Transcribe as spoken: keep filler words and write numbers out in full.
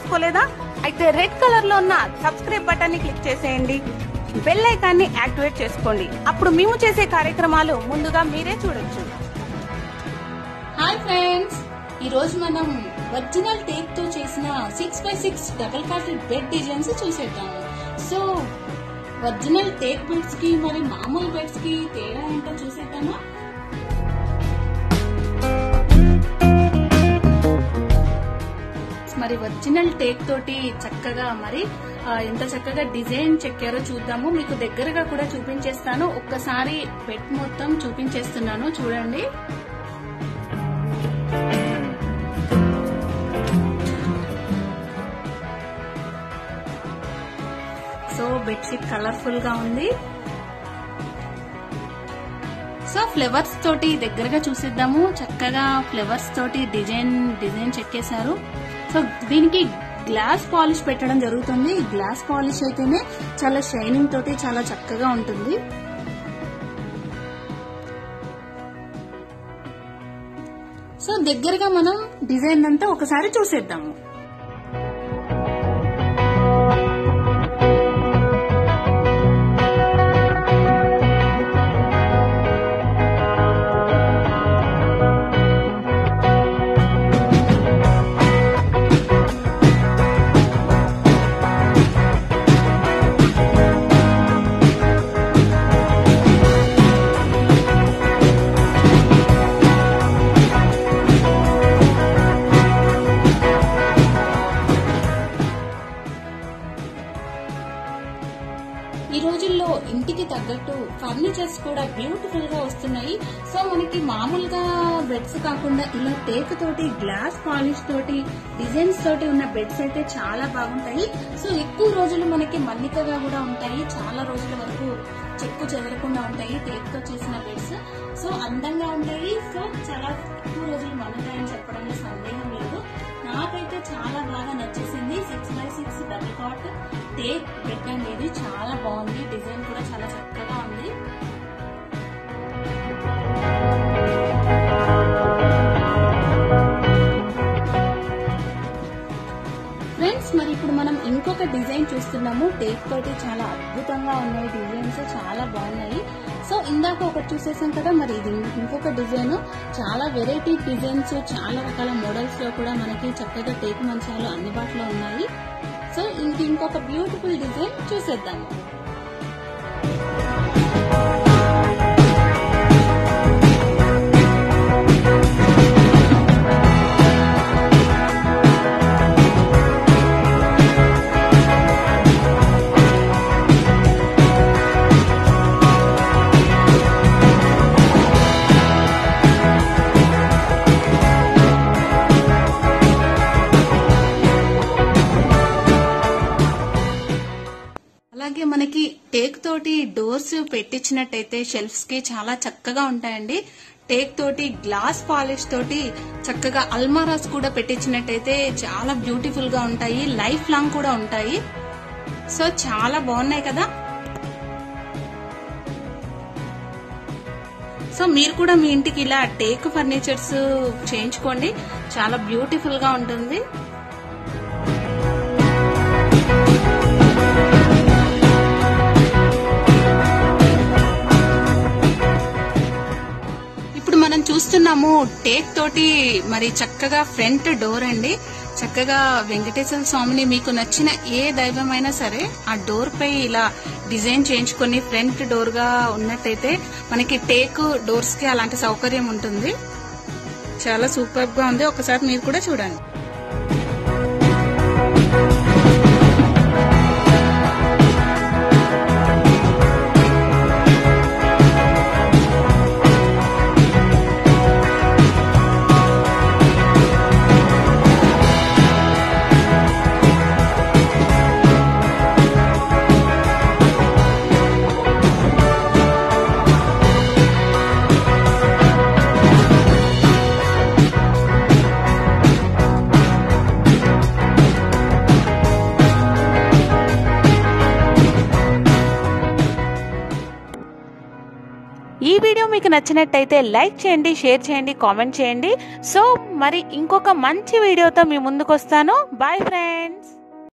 చేసుకోలేదా? అయితే red colour లో ఉన్న సబ్స్క్రైబ్ బటన్ ని క్లిక్ చేసేయండి, బెల్ ఐకాన్ ని యాక్టివేట్ చేసుకోండి. అప్పుడు మేము చేసే కార్యక్రమాలు ముందుగా మీరే చూడొచ్చు. హాయ్ ఫ్రెండ్స్, ఈ రోజు మనం ఒరిజినల్ టేక్ తో చేసిన six by six double cotted bed designs చూసేద్దాము. సో ఒరిజినల్ టేక్ బెడ్స్ కి మరి మామూలు బెడ్స్ కి తేడా ఏంటో చూసేద్దామా? మరి ఒరిజినల్ టేక్ తోటి చక్కగా మరి ఎంత చక్కగా డిజైన్ చెక్కారో చూద్దాము. మీకు దగ్గరగా కూడా చూపించేస్తాను. ఒక్కసారి బెడ్ మొత్తం చూపించేస్తున్నాను, చూడండి. సో బెడ్షీట్ కలర్ఫుల్ గా ఉంది. సో ఫ్లవర్స్ తోటి దగ్గరగా చూసిద్దాము. చక్కగా ఫ్లవర్స్ తోటి డిజైన్ డిజైన్ చెక్కేశారు. సో దీనికి గ్లాస్ పాలిష్ పెట్టడం జరుగుతుంది. గ్లాస్ పాలిష్ అయితేనే చాలా షైనింగ్ తోటి చాలా చక్కగా ఉంటుంది. సో దగ్గరగా మనం డిజైన్ అంతా ఒకసారి చూసేద్దాము. ఈ రోజుల్లో ఇంటికి తగ్గట్టు ఫర్నిచర్స్ కూడా బ్యూటిఫుల్ గా వస్తున్నాయి. సో మనకి మామూలుగా బెడ్స్ కాకుండా ఇలా టేక్ తోటి గ్లాస్ పాలిష్ తోటి డిజైన్స్ తోటి ఉన్న బెడ్స్ అయితే చాలా బాగుంటాయి. సో ఎక్కువ రోజులు మనకి మన్నికగా కూడా ఉంటాయి. చాలా రోజుల వరకు చెక్కు చెదరకుండా ఉంటాయి టేక్ తో చేసిన బెడ్స్. సో అందంగా ఉంటాయి. సో చాలా ఎక్కువ రోజులు మన్నుతాయని చెప్పడంలో సందేహం లేదు. నాకైతే చాలా బాగా నచ్చేసింది. Six by six double cot teak bed అనేది చాలా బాగుంది. డిజైన్ కూడా చాలా చక్కగా ఉంది. ఫ్రెండ్స్, మరి ఇప్పుడు మనం ఇంకొక డిజైన్ చూస్తున్నాము. టేక్ తోటి చాలా అద్భుతంగా ఉన్నాయి డిజైన్స్, చాలా బాగున్నాయి. సో ఇందాక ఒకటి చూసేసాం కదా, మరి ఇది ఇంకొక డిజైన్. చాలా వెరైటీ డిజైన్స్, చాలా రకాల మోడల్స్ లో కూడా మనకి చక్కగా టేక్ మంచాలు అందుబాటులో ఉన్నాయి. సో ఇంక ఇంకొక బ్యూటిఫుల్ డిజైన్ చూసేద్దాము. అలాగే మనకి టేక్ తోటి డోర్స్ పెట్టించినట్టయితే షెల్ఫ్స్ కి చాలా చక్కగా ఉంటాయండి. టేక్ తోటి గ్లాస్ పాలిష్ తోటి చక్కగా అల్మారాస్ కూడా పెట్టించినట్టయితే చాలా బ్యూటిఫుల్ గా ఉంటాయి. లైఫ్ లాంగ్ కూడా ఉంటాయి. సో చాలా బాగున్నాయి కదా. సో మీరు కూడా మీ ఇంటికి ఇలా టేక్ ఫర్నిచర్స్ చేయించుకోండి, చాలా బ్యూటిఫుల్ గా ఉంటుంది. మనం చూస్తున్నాము టేక్ తోటి మరి చక్కగా ఫ్రంట్ డోర్ అండి. చక్కగా వెంకటేశ్వర స్వామిని మీకు నచ్చిన ఏ దైవమైనా సరే ఆ డోర్ పై ఇలా డిజైన్ చేయించుకొని ఫ్రంట్ డోర్ గా ఉన్నట్టయితే మనకి టేక్ డోర్స్ కి అలాంటి సౌకర్యం ఉంటుంది. చాలా సూపర్ గా ఉంది. ఒకసారి మీరు కూడా చూడండి. ఈ వీడియో మీకు నచ్చినట్టయితే లైక్ చేయండి, షేర్ చేయండి, కామెంట్ చేయండి. సో మరి ఇంకొక మంచి వీడియోతో మీ ముందుకు వస్తాను. Bye friends.